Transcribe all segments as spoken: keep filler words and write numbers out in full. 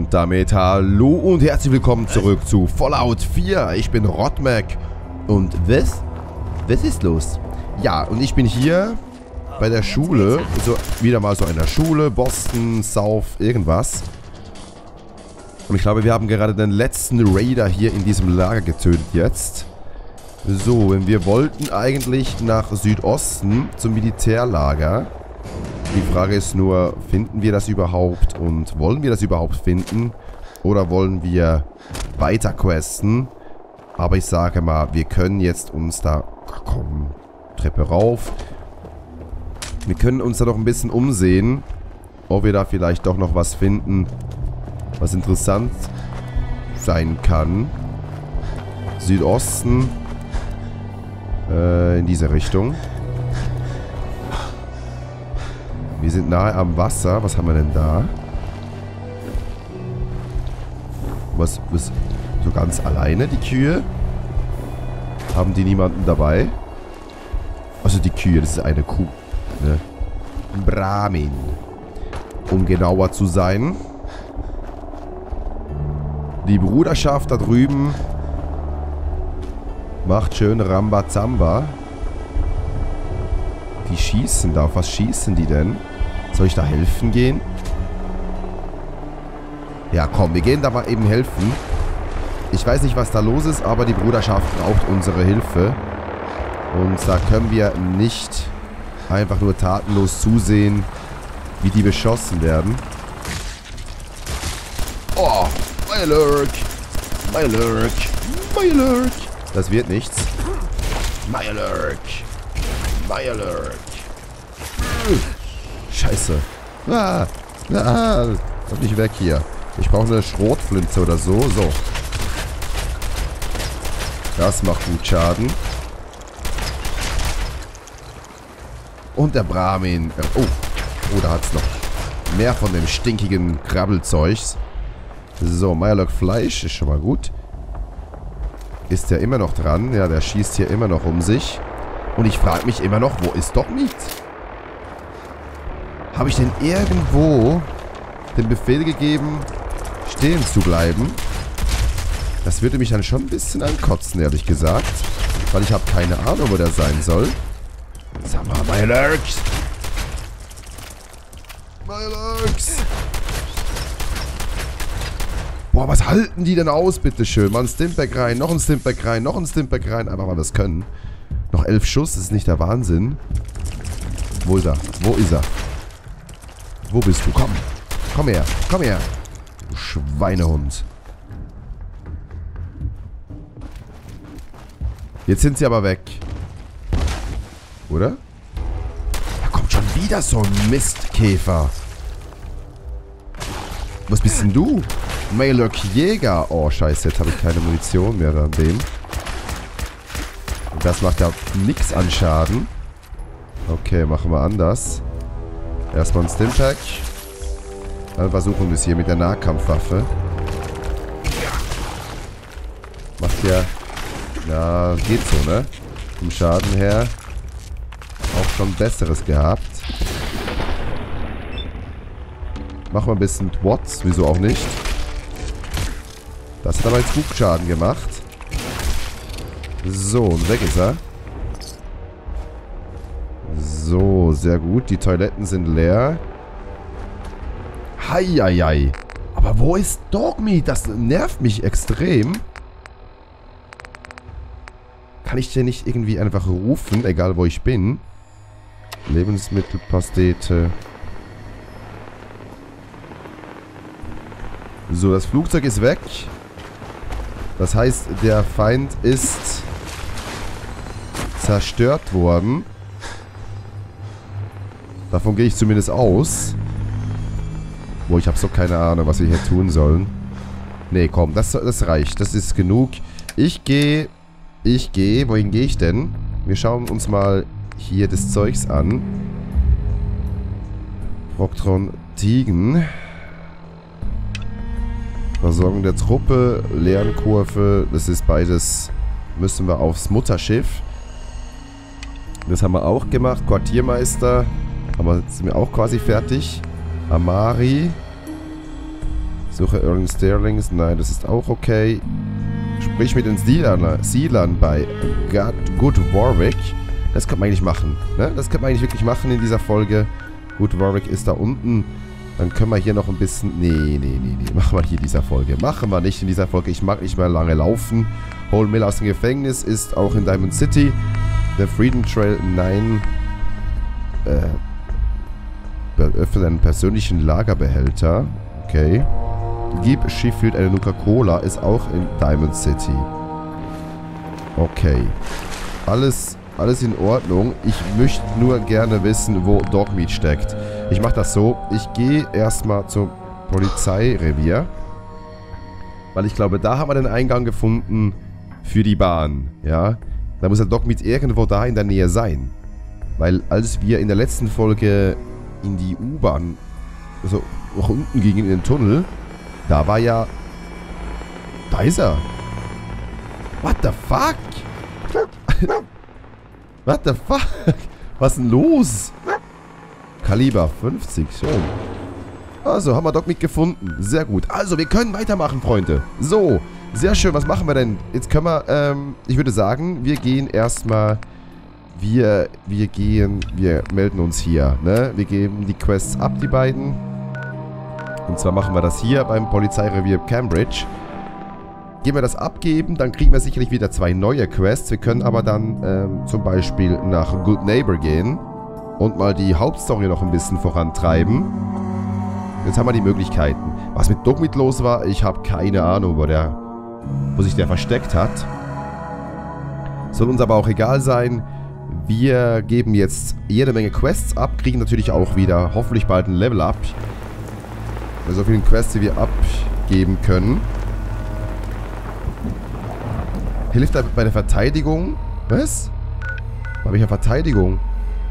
Und damit hallo und herzlich willkommen zurück zu Fallout vier. Ich bin Rodmack. Und was? Was ist los? Ja, und ich bin hier bei der Schule. So, wieder mal so einer Schule. Boston, South, irgendwas. Und ich glaube, wir haben gerade den letzten Raider hier in diesem Lager getötet jetzt. So, und wir wollten eigentlich nach Südosten zum Militärlager. Die Frage ist nur, finden wir das überhaupt und wollen wir das überhaupt finden? Oder wollen wir weiter questen? Aber ich sage mal, wir können jetzt uns da... Komm, Treppe rauf. Wir können uns da noch ein bisschen umsehen, ob wir da vielleicht doch noch was finden, was interessant sein kann. Südosten. Äh, in diese Richtung. Wir sind nahe am Wasser. Was haben wir denn da? Was, was, so ganz alleine die Kühe? Haben die niemanden dabei? Also die Kühe, das ist eine Kuh. Ne? Brahmin. Um genauer zu sein. Die Bruderschaft da drüben macht schön Rambazamba. Die schießen da. Auf was schießen die denn? Soll ich da helfen gehen? Ja, komm, wir gehen da mal eben helfen. Ich weiß nicht, was da los ist, aber die Bruderschaft braucht unsere Hilfe. Und da können wir nicht einfach nur tatenlos zusehen, wie die beschossen werden. Oh, my Lurk. My Lurk. My Lurk. Das wird nichts. My Lurk. My Lurk. Scheiße. Ah, ah, komm nicht weg hier. Ich brauche eine Schrotflinte oder so. So. Das macht gut Schaden. Und der Brahmin. Oh. Oh, da hat es noch mehr von dem stinkigen Krabbelzeugs. So, Meyerlock Fleisch ist schon mal gut. Ist der immer noch dran? Ja, der schießt hier immer noch um sich. Und ich frage mich immer noch, wo ist Dogmeat? Habe ich denn irgendwo den Befehl gegeben, stehen zu bleiben? Das würde mich dann schon ein bisschen ankotzen, ehrlich gesagt. Weil ich habe keine Ahnung, wo der sein soll. Sag mal, my Lurks. My Lurks. Boah, was halten die denn aus, bitteschön? Mal ein Stimpack rein, noch ein Stimpack rein, noch ein Stimpack rein. Einfach mal das können. Noch elf Schuss, das ist nicht der Wahnsinn. Wo ist er? Wo ist er? Wo bist du? Komm. Komm her. Komm her. Du Schweinehund. Jetzt sind sie aber weg. Oder? Da kommt schon wieder so ein Mistkäfer. Was bist denn du? Meyerlock Jäger. Oh, scheiße. Jetzt habe ich keine Munition mehr an dem. Und das macht ja nichts an Schaden. Okay, machen wir anders. Erstmal ein Stimpack. Dann versuchen wir es hier mit der Nahkampfwaffe. Macht ja... Ja, geht so, ne? Vom Schaden her auch schon Besseres gehabt. Machen wir ein bisschen Watts, wieso auch nicht. Das hat aber jetzt gut Schaden gemacht. So, und weg ist er. So, sehr gut. Die Toiletten sind leer. Heieiei. Aber wo ist Dogmeat? Das nervt mich extrem. Kann ich den nicht irgendwie einfach rufen, egal wo ich bin? Lebensmittelpastete. So, das Flugzeug ist weg. Das heißt, der Feind ist zerstört worden. Davon gehe ich zumindest aus. Boah, ich habe so keine Ahnung, was wir hier tun sollen. Nee, komm, das, das reicht. Das ist genug. Ich gehe... Ich gehe... Wohin gehe ich denn? Wir schauen uns mal hier das Zeugs an. Proctron Tigen. Versorgung der Truppe. Lernkurve. Das ist beides... Müssen wir aufs Mutterschiff. Das haben wir auch gemacht. Quartiermeister. Aber jetzt sind wir auch quasi fertig. Amari. Suche Erling Sterlings. Nein, das ist auch okay. Sprich mit den Siedlern, Siedlern bei God, Good Warwick. Das kann man eigentlich machen. Ne? Das kann man eigentlich wirklich machen in dieser Folge. Good Warwick ist da unten. Dann können wir hier noch ein bisschen... Nee, nee, nee, nee. Machen wir hier in dieser Folge. Machen wir nicht in dieser Folge. Ich mag nicht mehr lange laufen. Hol Mill aus dem Gefängnis ist auch in Diamond City. Der Freedom Trail, nein. Äh... Öffne einen persönlichen Lagerbehälter. Okay. Gib Sheffield eine Nuka-Cola. Ist auch in Diamond City. Okay. Alles, alles in Ordnung. Ich möchte nur gerne wissen, wo Dogmeat steckt. Ich mache das so. Ich gehe erstmal zum Polizeirevier. Weil ich glaube, da haben wir den Eingang gefunden für die Bahn. Ja. Da muss der Dogmeat irgendwo da in der Nähe sein. Weil als wir in der letzten Folge in die U-Bahn, also nach unten gingen in den Tunnel, da war ja... Da ist er. What the fuck? What the fuck? Was ist denn los? Kaliber fünfzig, schon. Also, haben wir Dogmeat gefunden. Sehr gut. Also, wir können weitermachen, Freunde. So, sehr schön. Was machen wir denn? Jetzt können wir, ähm, ich würde sagen, wir gehen erstmal... Wir, wir gehen, wir melden uns hier, ne? Wir geben die Quests ab, die beiden. Und zwar machen wir das hier beim Polizeirevier Cambridge. Gehen wir das abgeben, dann kriegen wir sicherlich wieder zwei neue Quests. Wir können aber dann ähm, zum Beispiel nach Good Neighbor gehen und mal die Hauptstory noch ein bisschen vorantreiben. Jetzt haben wir die Möglichkeiten. Was mit Dogmeat los war, ich habe keine Ahnung, wo der, wo sich der versteckt hat. Soll uns aber auch egal sein. Wir geben jetzt jede Menge Quests ab, kriegen natürlich auch wieder hoffentlich bald ein Level up. Bei so vielen Quests, die wir abgeben können. Hilft da bei der Verteidigung. Was? Bei welcher Verteidigung?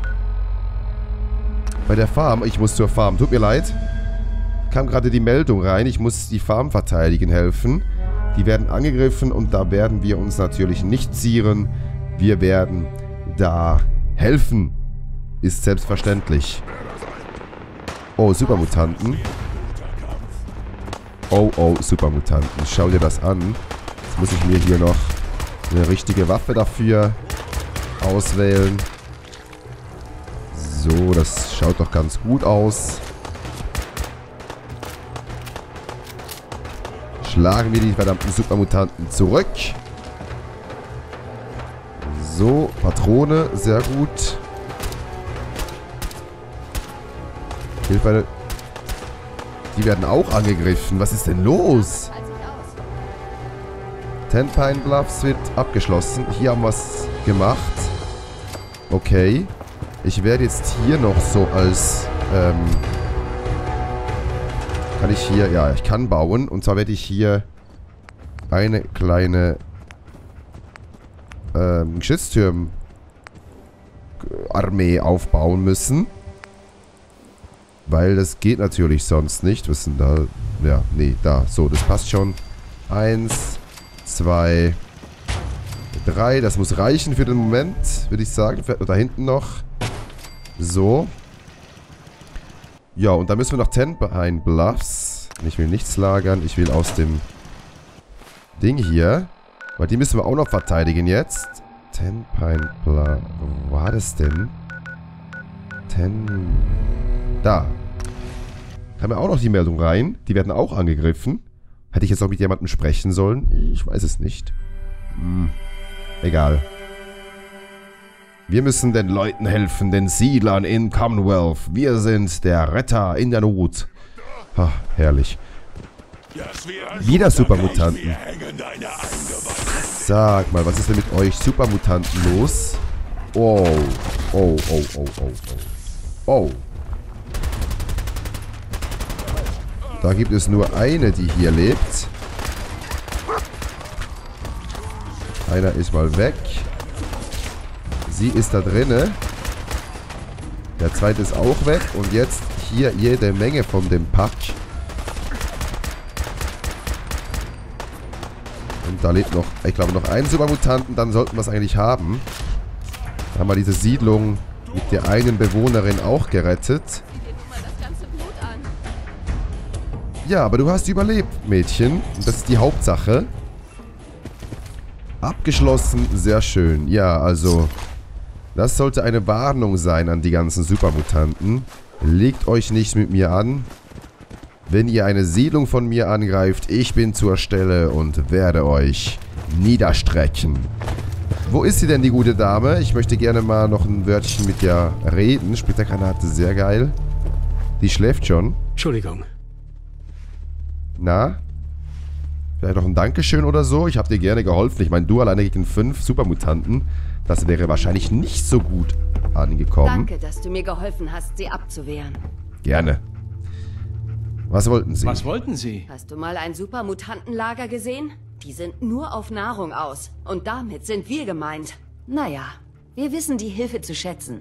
Bei der Farm. Ich muss zur Farm. Tut mir leid. Kam gerade die Meldung rein. Ich muss die Farm verteidigen helfen. Die werden angegriffen und da werden wir uns natürlich nicht zieren. Wir werden da helfen. Ist selbstverständlich. Oh, Supermutanten. Oh, oh, Supermutanten. Schau dir das an. Jetzt muss ich mir hier noch eine richtige Waffe dafür auswählen. So, das schaut doch ganz gut aus. Schlagen wir die verdammten Supermutanten zurück. So, Patrone, sehr gut. Hilfe. Die werden auch angegriffen. Was ist denn los? Ten Pine Bluffs wird abgeschlossen. Hier haben wir es gemacht. Okay. Ich werde jetzt hier noch so als... Ähm, kann ich hier... Ja, ich kann bauen. Und zwar werde ich hier eine kleine... Ähm, Geschütztürm-Armee aufbauen müssen. Weil das geht natürlich sonst nicht. Was ist denn da? Ja, nee, da. So, das passt schon. Eins, zwei, drei. Das muss reichen für den Moment, würde ich sagen. Da hinten noch. So. Ja, und dann müssen wir noch Ten Pine Bluffs. Ich will nichts lagern. Ich will aus dem Ding hier. Weil die müssen wir auch noch verteidigen jetzt. Ten Pine Bluffs. Wo war das denn? Ten... Da. Haben wir auch noch die Meldung rein. Die werden auch angegriffen. Hätte ich jetzt noch mit jemandem sprechen sollen? Ich weiß es nicht. Hm. Egal. Wir müssen den Leuten helfen, den Siedlern in Commonwealth. Wir sind der Retter in der Not. Ha, herrlich. Wieder Supermutanten. Sag mal, was ist denn mit euch Supermutanten los? Oh. Oh, oh, oh, oh, oh. Oh. Da gibt es nur eine, die hier lebt. Einer ist mal weg. Sie ist da drinne. Der zweite ist auch weg. Und jetzt hier jede Menge von dem Pack. Und da lebt noch, ich glaube, noch ein Supermutanten. Dann sollten wir es eigentlich haben. Da haben wir diese Siedlung mit der einen Bewohnerin auch gerettet. Ja, aber du hast überlebt, Mädchen. Und das ist die Hauptsache. Abgeschlossen, sehr schön. Ja, also, das sollte eine Warnung sein an die ganzen Supermutanten. Legt euch nicht mit mir an. Wenn ihr eine Siedlung von mir angreift, ich bin zur Stelle und werde euch niederstrecken. Wo ist sie denn, die gute Dame? Ich möchte gerne mal noch ein Wörtchen mit ihr reden. Splittergranate, sehr geil. Die schläft schon. Entschuldigung. Na? Vielleicht noch ein Dankeschön oder so? Ich habe dir gerne geholfen. Ich meine, du alleine gegen fünf Supermutanten. Das wäre wahrscheinlich nicht so gut angekommen. Danke, dass du mir geholfen hast, sie abzuwehren. Gerne. Was wollten Sie? Was wollten Sie? Hast du mal ein Supermutantenlager gesehen? Die sind nur auf Nahrung aus. Und damit sind wir gemeint. Naja, wir wissen die Hilfe zu schätzen.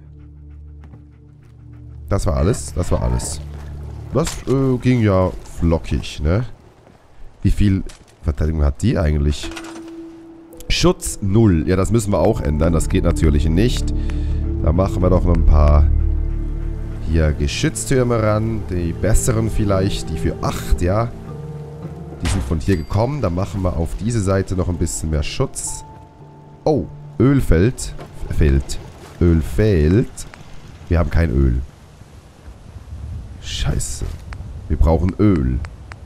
Das war alles? Das war alles. Das äh, ging ja flockig, ne? Wie viel Verteidigung hat die eigentlich? Schutz null. Ja, das müssen wir auch ändern. Das geht natürlich nicht. Da machen wir doch noch ein paar hier Geschütztürme ran. Die besseren vielleicht. Die für acht, ja. Die sind von hier gekommen. Da machen wir auf diese Seite noch ein bisschen mehr Schutz. Oh, Öl fällt. Fehlt. Öl fehlt. Wir haben kein Öl. Scheiße. Wir brauchen Öl.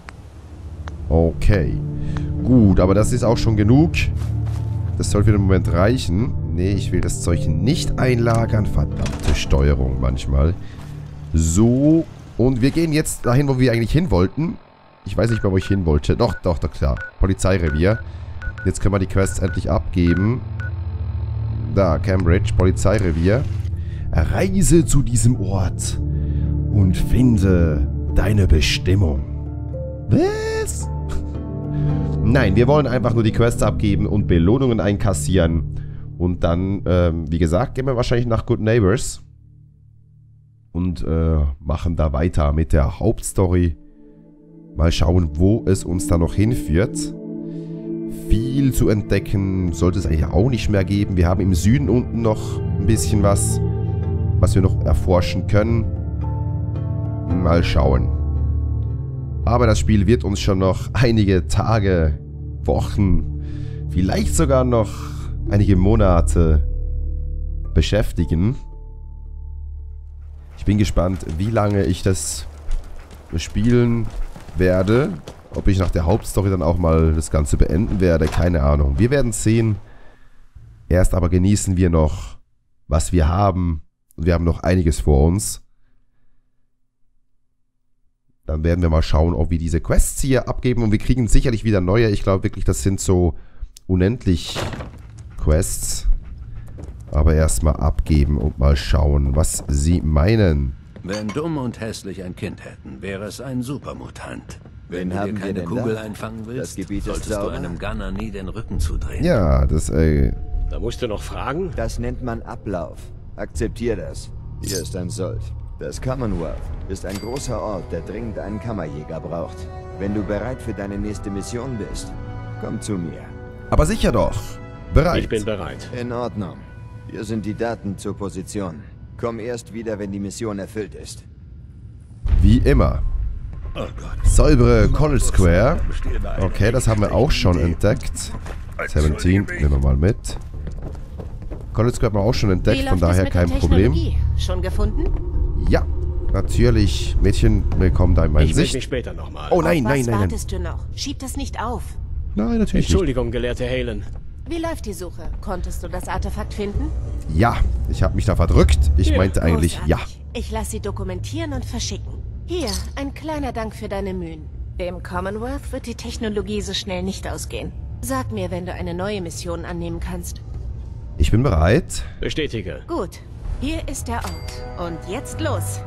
Okay. Gut, aber das ist auch schon genug. Das soll für den Moment reichen. Nee, ich will das Zeug nicht einlagern. Verdammte Steuerung manchmal. So. Und wir gehen jetzt dahin, wo wir eigentlich hin wollten. Ich weiß nicht mehr, wo ich hin wollte. Doch, doch, doch, klar. Polizeirevier. Jetzt können wir die Quests endlich abgeben. Da, Cambridge, Polizeirevier. Reise zu diesem Ort und finde deine Bestimmung. Was? Nein, wir wollen einfach nur die Quests abgeben und Belohnungen einkassieren. Und dann, ähm, wie gesagt, gehen wir wahrscheinlich nach Good Neighbors. Und äh, machen da weiter mit der Hauptstory. Mal schauen, wo es uns da noch hinführt. Viel zu entdecken sollte es eigentlich auch nicht mehr geben. Wir haben im Süden unten noch ein bisschen was, was wir noch erforschen können. Mal schauen. Aber das Spiel wird uns schon noch einige Tage, Wochen, vielleicht sogar noch einige Monate beschäftigen. Ich bin gespannt, wie lange ich das spielen werde. Ob ich nach der Hauptstory dann auch mal das Ganze beenden werde, keine Ahnung. Wir werden es sehen. Erst aber genießen wir noch, was wir haben. Und wir haben noch einiges vor uns. Dann werden wir mal schauen, ob wir diese Quests hier abgeben. Und wir kriegen sicherlich wieder neue. Ich glaube wirklich, das sind so unendlich Quests. Aber erstmal abgeben und mal schauen, was sie meinen. Wenn Dumm und Hässlich ein Kind hätten, wäre es ein Supermutant. Wenn Wen du haben dir wir keine denn Kugel da? einfangen willst, Das Gebiet ist solltest du sauber. einem Gunner nie den Rücken zudrehen. Ja, das, äh... Da musst du noch fragen? Das nennt man Ablauf. Akzeptier das. Hier ist ein Sold. Das Commonwealth ist ein großer Ort, der dringend einen Kammerjäger braucht. Wenn du bereit für deine nächste Mission bist, komm zu mir. aber sicher doch. Bereit. Ich bin bereit. In Ordnung. Hier sind die Daten zur Position. Komm erst wieder, wenn die Mission erfüllt ist. Wie immer. Oh Gott. Saubere College Square. Okay, das haben wir auch schon entdeckt. siebzehn, nehmen wir mal mit. College Square haben wir auch schon entdeckt, von daher kein Problem. Schon gefunden? Ja, natürlich. Mädchen, willkommen da in meiner Ich melde mich Sicht. später nochmal. Oh nein, nein, Was nein, nein. wartest du noch? Schieb das nicht auf. Nein, natürlich nicht. Entschuldigung, gelehrte Halen. Wie läuft die Suche? Konntest du das Artefakt finden? Ja, ich habe mich da verdrückt. Ich Ja, meinte eigentlich ja. Großartig. Ich lasse sie dokumentieren und verschicken. Hier, ein kleiner Dank für deine Mühen. Dem Commonwealth wird die Technologie so schnell nicht ausgehen. Sag mir, wenn du eine neue Mission annehmen kannst. Ich bin bereit. Bestätige. Gut, hier ist der Ort. Und jetzt los.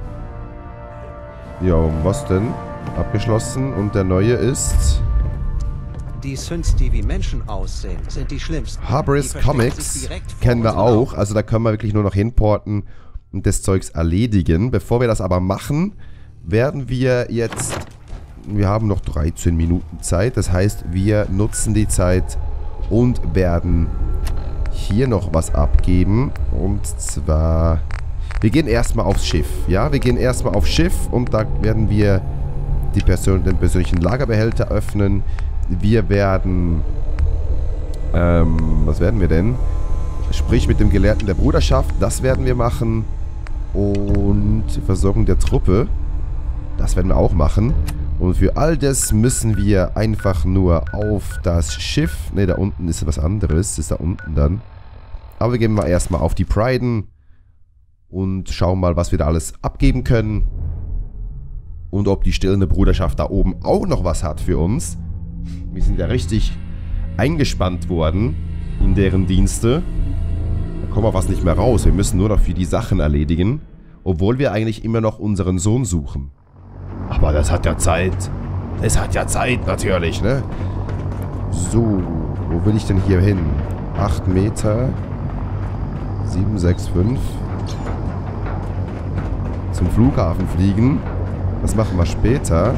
Ja, was denn? Abgeschlossen. Und der neue ist... Die Synths, die wie Menschen aussehen, sind die schlimmsten. Harbris Die verstecken Comics sich direkt vor kennen wir unseren auch. Augen. Also da können wir wirklich nur noch hinporten und das Zeugs erledigen. Bevor wir das aber machen, werden wir jetzt... Wir haben noch dreizehn Minuten Zeit. Das heißt, wir nutzen die Zeit und werden hier noch was abgeben. Und zwar... Wir gehen erstmal aufs Schiff. Ja, wir gehen erstmal aufs Schiff und da werden wir die Person, den persönlichen Lagerbehälter öffnen. Wir werden... Ähm, was werden wir denn? Sprich mit dem Gelehrten der Bruderschaft. Das werden wir machen. Und Versorgung der Truppe. Das werden wir auch machen. Und für all das müssen wir einfach nur auf das Schiff. Ne, da unten ist was anderes. Ist da unten dann. Aber wir gehen mal erstmal auf die Priden. Und schauen mal, was wir da alles abgeben können. Und ob die stillende Bruderschaft da oben auch noch was hat für uns. Wir sind ja richtig eingespannt worden in deren Dienste. Da kommen wir fast nicht mehr raus. Wir müssen nur noch für die Sachen erledigen. Obwohl wir eigentlich immer noch unseren Sohn suchen. Aber das hat ja Zeit. Es hat ja Zeit natürlich, ne? So, wo will ich denn hier hin? acht Meter. sieben, sechs, fünf. Zum Flughafen fliegen. Das machen wir später.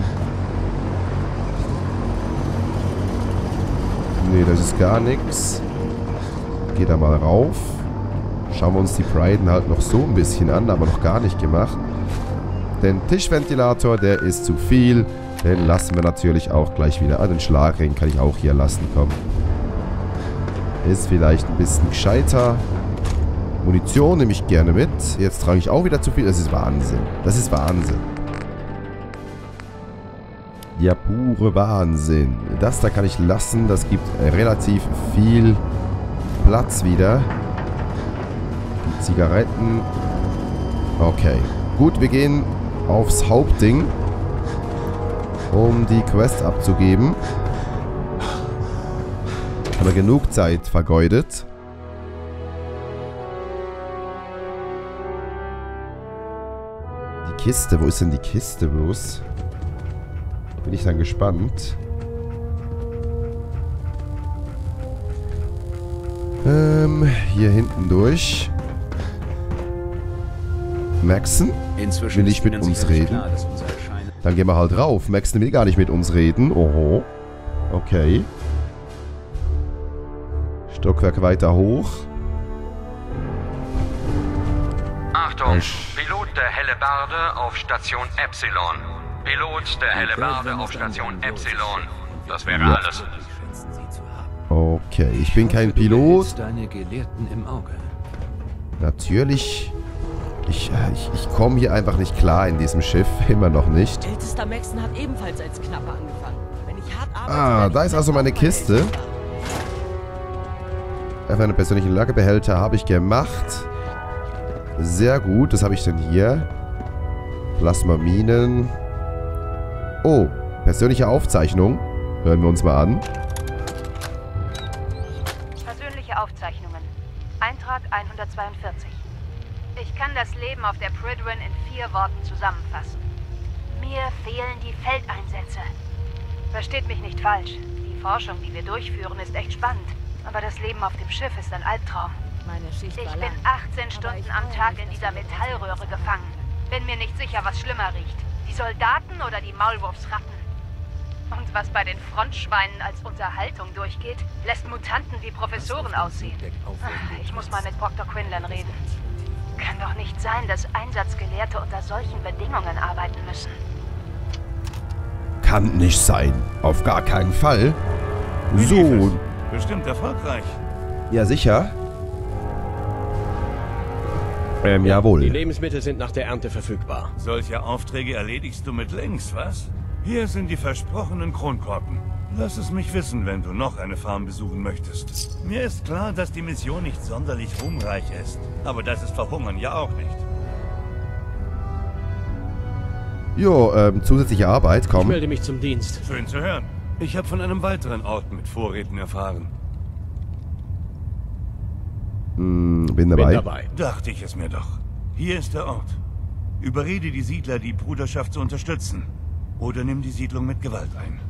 Nee, das ist gar nichts. Geh da mal rauf. Schauen wir uns die Priden halt noch so ein bisschen an, aber noch gar nicht gemacht. Den Tischventilator, der ist zu viel. Den lassen wir natürlich auch gleich wieder. Ah, den Schlagring kann ich auch hier lassen, komm. Ist vielleicht ein bisschen gescheiter. Munition nehme ich gerne mit. Jetzt trage ich auch wieder zu viel. Das ist Wahnsinn. Das ist Wahnsinn. Ja, pure Wahnsinn. Das da kann ich lassen. Das gibt relativ viel Platz wieder. Die Zigaretten. Okay. Gut, wir gehen aufs Hauptding, um die Quest abzugeben. Haben wir genug Zeit vergeudet. Die Kiste, wo ist denn die Kiste bloß? Bin ich dann gespannt. Ähm, hier hinten durch. Maxon will nicht mit uns reden. Dann gehen wir halt rauf. Maxon will gar nicht mit uns reden. Oho. Okay. Stockwerk weiter hoch. Achtung, Pilot der Hellebarde auf Station Epsilon. Pilot der Hellebarde auf Station Epsilon. Das wäre ja. alles. Okay, ich bin kein Pilot. Deine Gelehrten im Auge. Natürlich. Ich, ich, ich komme hier einfach nicht klar in diesem Schiff. Immer noch nicht. Ältester Maxon hat ebenfalls als Knapper angefangen. Wenn ich hart arbeite, Ah, da ist also meine Kiste. Einfach einen persönlichen Lagerbehälter habe ich gemacht. Sehr gut. Was habe ich denn hier? Plasmaminen. Oh, persönliche Aufzeichnung. Hören wir uns mal an. Persönliche Aufzeichnungen. Eintrag hundertzweiundvierzig. Ich kann das Leben auf der Prydwen in vier Worten zusammenfassen. Mir fehlen die Feldeinsätze. Versteht mich nicht falsch. Die Forschung, die wir durchführen, ist echt spannend. Aber das Leben auf dem Schiff ist ein Albtraum. Meine Schicht Ich war bin lang. achtzehn Aber Stunden ich am weiß Tag nicht, in was dieser ich jetzt Metallröhre mache. gefangen. Bin mir nicht sicher, was schlimmer riecht. Die Soldaten oder die Maulwurfsratten. Und was bei den Frontschweinen als Unterhaltung durchgeht, lässt Mutanten wie Professoren aussehen. Ich muss mal mit Doktor Quinlan reden. Kann doch nicht sein, dass Einsatzgelehrte unter solchen Bedingungen arbeiten müssen. Kann nicht sein. Auf gar keinen Fall. So. Bestimmt erfolgreich. Ja, sicher. Ähm, jawohl. Die Lebensmittel sind nach der Ernte verfügbar. Solche Aufträge erledigst du mit links, was? Hier sind die versprochenen Kronkorken. Lass es mich wissen, wenn du noch eine Farm besuchen möchtest. Mir ist klar, dass die Mission nicht sonderlich ruhmreich ist. Aber das ist Verhungern ja auch nicht. Jo, ähm, zusätzliche Arbeit, Ich komm. melde mich zum Dienst. Schön zu hören. Ich habe von einem weiteren Ort mit Vorräten erfahren. Hm, bin dabei. Bin dabei. Dachte ich es mir doch. Hier ist der Ort. Überrede die Siedler, die Bruderschaft zu unterstützen. Oder nimm die Siedlung mit Gewalt ein.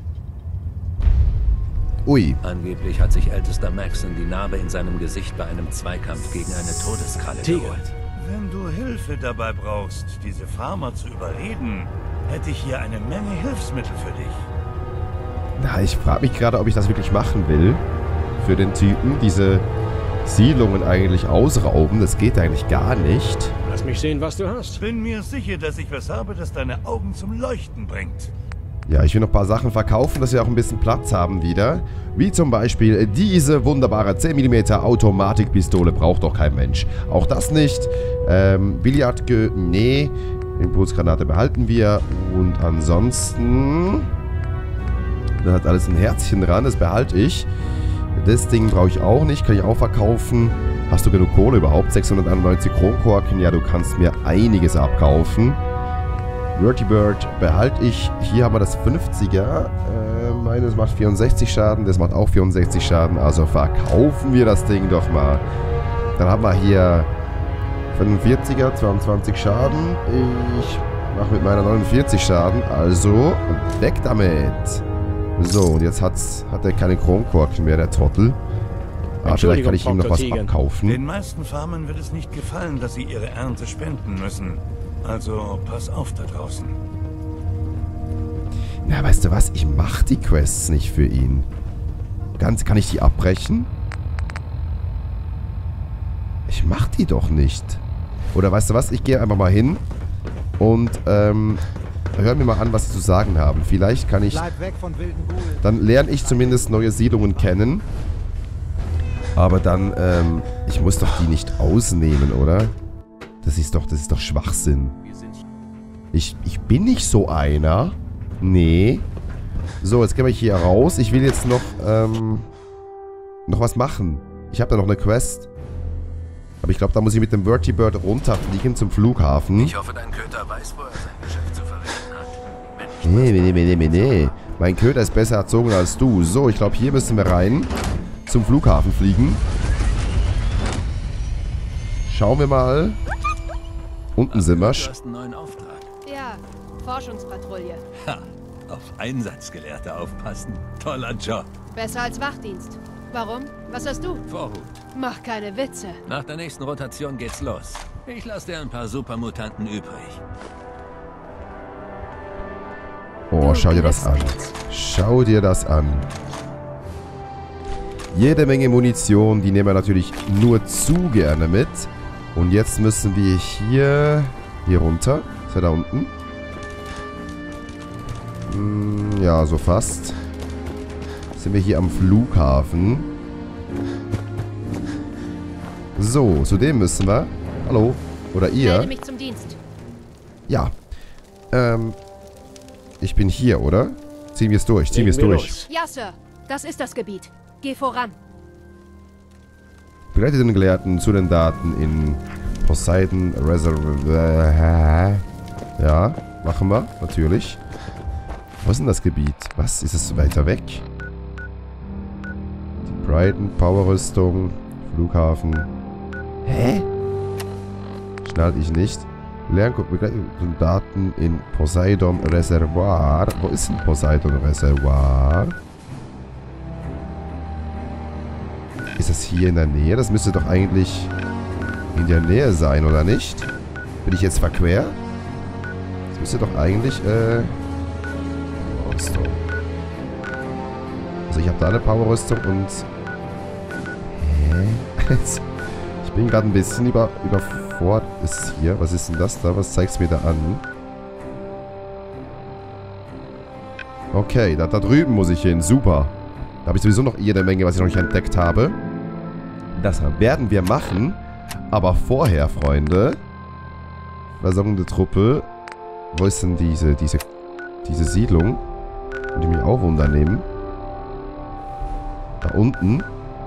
Ui. Angeblich hat sich ältester Maxon die Narbe in seinem Gesicht bei einem Zweikampf gegen eine Todeskralle Tiger. geholt. Wenn du Hilfe dabei brauchst, diese Farmer zu überreden, hätte ich hier eine Menge Hilfsmittel für dich. Na, ich frage mich gerade, ob ich das wirklich machen will. Für den Typen, diese Siedlungen eigentlich ausrauben. Das geht eigentlich gar nicht. Lass mich sehen, was du hast. Bin mir sicher, dass ich was habe, das deine Augen zum Leuchten bringt. Ja, ich will noch ein paar Sachen verkaufen, dass wir auch ein bisschen Platz haben wieder. Wie zum Beispiel diese wunderbare zehn Millimeter Automatikpistole. Braucht doch kein Mensch. Auch das nicht. Ähm, Billardge... Nee. Impulsgranate behalten wir. Und ansonsten... Da hat alles ein Herzchen dran. Das behalte ich. Das Ding brauche ich auch nicht. Kann ich auch verkaufen. Hast du genug Kohle überhaupt? sechshunderteinundneunzig Kronkorken. Ja, du kannst mir einiges abkaufen. Vertibird behalte ich. Hier haben wir das fünfziger. Äh, meines macht vierundsechzig Schaden. Das macht auch vierundsechzig Schaden. Also verkaufen wir das Ding doch mal. Dann haben wir hier fünfundvierziger, zweiundzwanzig Schaden. Ich mache mit meiner neunundvierzig Schaden. Also weg damit. So, und jetzt hat's, hat er keine Kronkorken mehr, der Trottel. Ah, vielleicht kann ich ihm noch was abkaufen. Den meisten Farmern wird es nicht gefallen, dass sie ihre Ernte spenden müssen. Also pass auf da draußen. Na, weißt du was? Ich mach die Quests nicht für ihn. Ganz, kann ich die abbrechen? Ich mach die doch nicht. Oder weißt du was? Ich gehe einfach mal hin und ähm, hör mir mal an, was sie zu sagen haben. Vielleicht kann ich... Bleib weg von wilden Bullen. Dann lerne ich zumindest neue Siedlungen kennen. Aber dann, ähm, ich muss doch die nicht ausnehmen, oder? Das ist doch, das ist doch Schwachsinn. Ich, ich bin nicht so einer. Nee. So, jetzt gehen wir hier raus. Ich will jetzt noch, ähm, noch was machen. Ich habe da noch eine Quest. Aber ich glaube, da muss ich mit dem Vertibird runterfliegen zum Flughafen. Ich hoffe, dein Köter weiß, wo er sein Geschäft zu verrichten hat. Nee, nee, nee, nee, nee. Mein Köter ist besser erzogen als du. So, ich glaube, hier müssen wir rein. Zum Flughafen fliegen. Schauen wir mal. Unten sind wir. Du hast einen neuen Auftrag. Ja, Forschungspatrouille. Ha, auf Einsatzgelehrte aufpassen. Toller Job. Besser als Wachdienst. Warum? Was hast du? Vorhut. Mach keine Witze. Nach der nächsten Rotation geht's los. Ich lasse dir ein paar Supermutanten übrig. Oh, schau dir das an. Schau dir das an. Jede Menge Munition, die nehmen wir natürlich nur zu gerne mit. Und jetzt müssen wir hier, hier runter. Ist er da unten? Hm, ja, so fast. Sind wir hier am Flughafen. So, zu dem müssen wir. Hallo. Oder ihr. Melde mich zum Dienst. Ja. Ähm. Ich bin hier, oder? Ziehen wir es durch. Ziehen wir es durch. Ja, Sir. Das ist das Gebiet. Geh voran. Begleitet den Gelehrten zu den Daten in Poseidon Reservoir. Ja, machen wir, natürlich. Was ist denn das Gebiet? Was? Ist es weiter weg? Die Brighton, Powerrüstung, Flughafen. Hä? Schnall ich nicht. Lerngruppe begleitet den Daten in Poseidon Reservoir. Wo ist denn Poseidon Reservoir? Ist das hier in der Nähe? Das müsste doch eigentlich in der Nähe sein, oder nicht? Bin ich jetzt verquer? Das müsste doch eigentlich, äh... Powerrüstung. Also ich habe da eine Powerrüstung und... Hä? Ich bin gerade ein bisschen über, überfordert. Ist hier? Was ist denn das da? Was zeigt's mir da an? Okay, da, da drüben muss ich hin. Super. Da habe ich sowieso noch jede Menge, was ich noch nicht entdeckt habe. Das werden wir machen. Aber vorher, Freunde. Versorgende Truppe. Wo ist denn diese, diese, diese Siedlung? Würde ich mich auch wundernehmen. Da unten.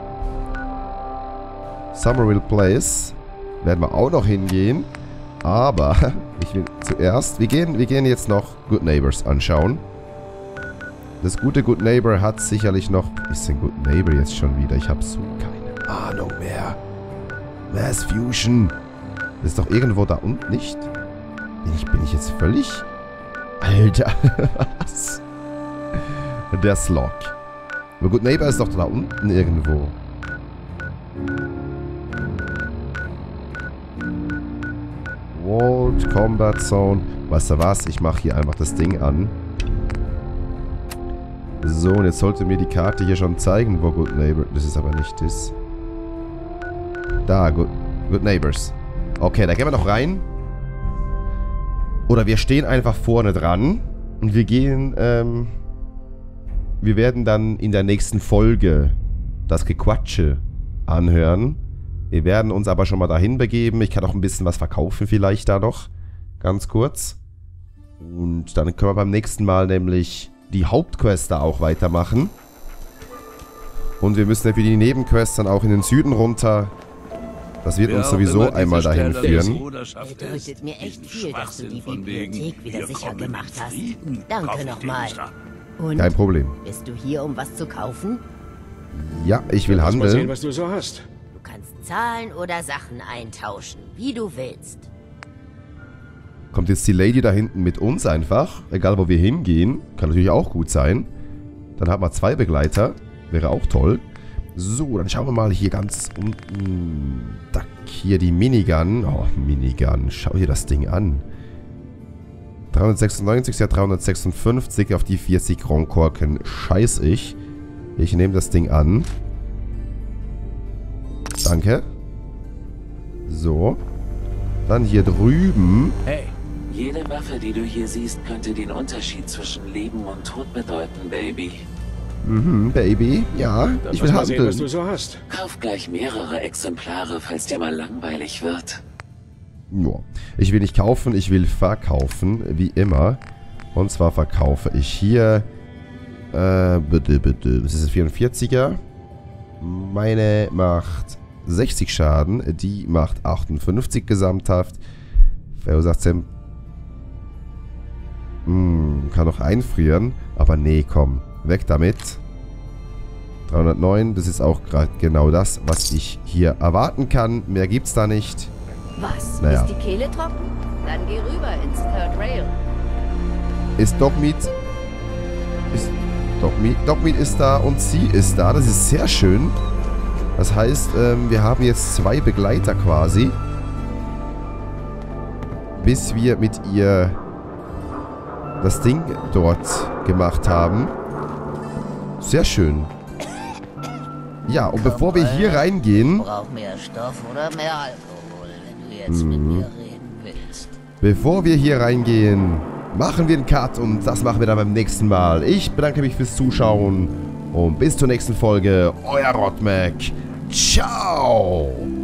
Somerville Place. Werden wir auch noch hingehen. Aber ich will zuerst... Wir gehen, wir gehen jetzt noch Good Neighbors anschauen. Das gute Good Neighbor hat sicherlich noch... Ist denn Good Neighbor jetzt schon wieder? Ich habe so keine Ahnung mehr. Mass Fusion. Das ist doch irgendwo da unten, nicht? Bin ich, bin ich jetzt völlig... Alter, was? Der Slog. Aber Good Neighbor ist doch da unten irgendwo. World Combat Zone. Weißt du was? Ich mache hier einfach das Ding an. So, und jetzt sollte mir die Karte hier schon zeigen, wo Good Neighbor... Das ist aber nicht das. Da, Good, Good Neighbors. Okay, da gehen wir noch rein. Oder wir stehen einfach vorne dran. Und wir gehen, ähm... wir werden dann in der nächsten Folge das Gequatsche anhören. Wir werden uns aber schon mal dahin begeben. Ich kann auch ein bisschen was verkaufen vielleicht da noch. Ganz kurz. Und dann können wir beim nächsten Mal nämlich die Hauptquest da auch weitermachen. Und wir müssen ja für die Nebenquests dann auch in den Süden runter. Das wird uns sowieso einmal dahin führen. Bedeutet mir echt viel, dass du die Bibliothek wieder sicher gemacht hast. Danke nochmal. Und Kein Problem. Bist du hier, um was zu kaufen? Ja, ich will handeln. Mal sehen, was du so hast. Du kannst zahlen oder Sachen eintauschen, wie du willst. Kommt jetzt die Lady da hinten mit uns einfach. Egal, wo wir hingehen. Kann natürlich auch gut sein. Dann hat man zwei Begleiter. Wäre auch toll. So, dann schauen wir mal hier ganz unten. Da, hier die Minigun. Oh, Minigun. Schau dir das Ding an. dreihundertsechsundneunzig, ja dreihundertsechsundfünfzig. Auf die vierzig Kronkorken scheiß ich. Ich nehme das Ding an. Danke. So. Dann hier drüben. Hey, jede Waffe, die du hier siehst, könnte den Unterschied zwischen Leben und Tod bedeuten, Baby. Mhm, Baby. Ja, Dann ich will mal sehen, was handeln. du so hast. Kauf gleich mehrere Exemplare, falls dir mal langweilig wird. Ja. Ich will nicht kaufen, ich will verkaufen, wie immer. Und zwar verkaufe ich hier... Äh, bitte, bitte. Das ist ein vierundvierziger. Meine macht sechzig Schaden. Die macht achtundfünfzig gesamthaft. Verursacht Sam... Hm, kann noch einfrieren. Aber nee, komm. Weg damit. dreihundertneun, das ist auch gerade genau das, was ich hier erwarten kann. Mehr gibt's da nicht. Was? Naja. Ist die Kehle trocken? Dann geh rüber ins Third Rail. Ist Dogmeat... Ist... Dogmeat, Dogmeat ist da und sie ist da. Das ist sehr schön. Das heißt, ähm, wir haben jetzt zwei Begleiter quasi. Bis wir mit ihr das Ding dort gemacht haben. Sehr schön. Ja, und bevor wir hier reingehen... Ich brauche mehr Stoff oder mehr Alkohol, wenn du jetzt mit mir reden willst. Bevor wir hier reingehen, machen wir einen Cut und das machen wir dann beim nächsten Mal. Ich bedanke mich fürs Zuschauen und bis zur nächsten Folge. Euer Rotmec. Ciao.